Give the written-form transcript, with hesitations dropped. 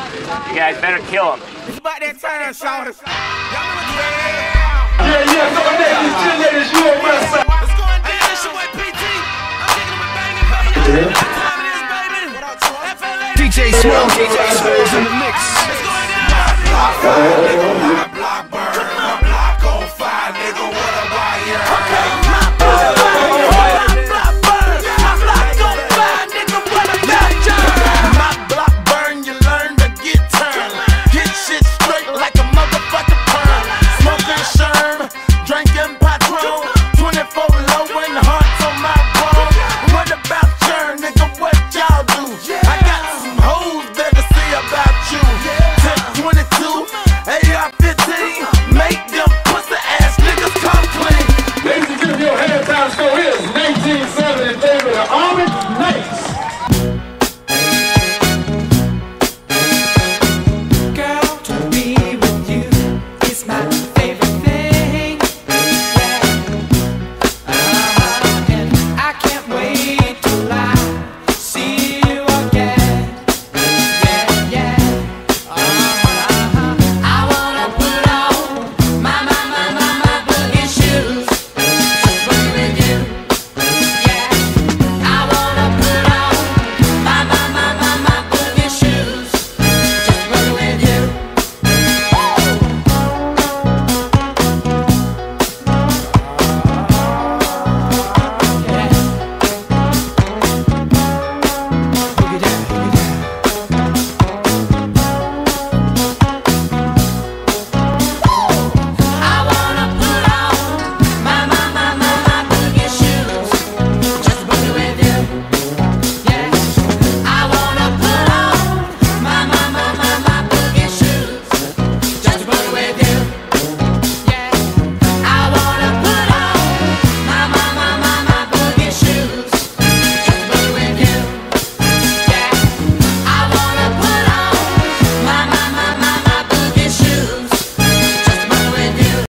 You guys better kill him. It's about that time, shawty. Yeah, come on, ladies, you on my side. What's going down? It's your boy PT. I'm kicking with banging, baby. What time it is, baby? FLA. DJ Small, in the mix. What's going down?